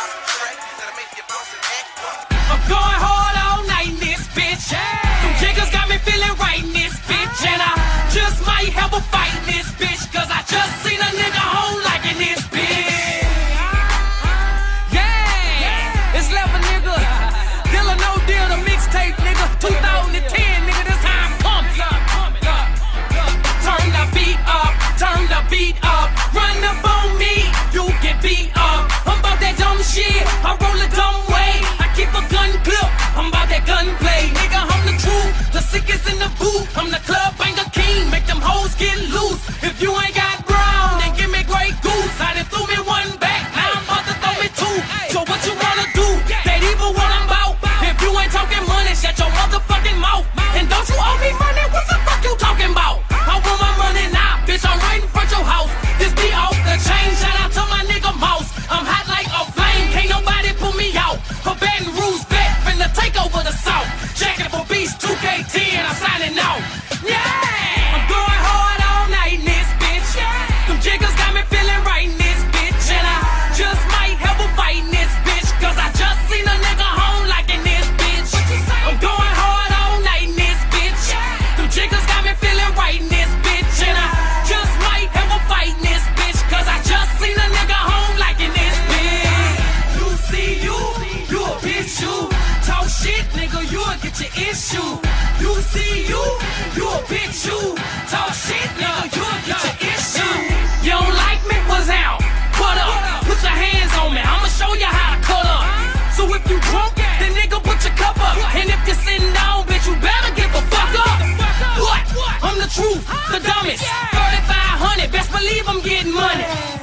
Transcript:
I'm going hard all night in this bitch. Them jiggers got me feeling right in this bitch. And I just might have a fight in this bitch, cause I just seen a nigga home like in this bitch. Yeah, it's Level nigga. Deal or no deal, the mixtape nigga. 2010 nigga, this how I'm coming. Turn the beat up, turn the beat up. Run up on me, you get beat up. I'm about that dumb shit, I roll a dumb way. I keep a gun clip, I'm about that gunplay. Nigga, I'm the truth, the sickest in the booth. I'm the club banger king, make them hoes get loose. If you ain't got brown, then give me Grey Goose. I done threw me one back, now I'm about to throw me two. So what you wanna do? That evil what I'm about. If you ain't talking money, shut your motherfucking mouth. And don't you owe me money, what the fuck you talking about? I want my money now, bitch, I'm right in front your house. This be off the chain, shout out to my nigga Mouse. I'm hot like a flame, can't nobody pull me out. For Baton Rouge bet, finna take over the South. Jacking for Beast 2K10, I'm signing out. Yeah, I'm going hard all night in this bitch. Them jiggers got me feeling right in this bitch. And I just might have a fight in this bitch, cause I just seen a nigga home like in this bitch. I'm going hard all night in this bitch. Them jiggers got me feeling right in this bitch. And I just might have a fight in this bitch, cause I just seen a nigga home like in this bitch. You see you a bitch, you talk shit, nigga, you'll get your issue. You see you a bitch, you talk shit, nigga, you'll get your issue. You don't like me? What's out? What up? Put your hands on me, I'ma show you how to cut up. So if you drunk, then nigga put your cup up. And if you're sitting down, bitch, you better give a fuck up. What? I'm the truth, the dumbest. 3500, best believe I'm getting money.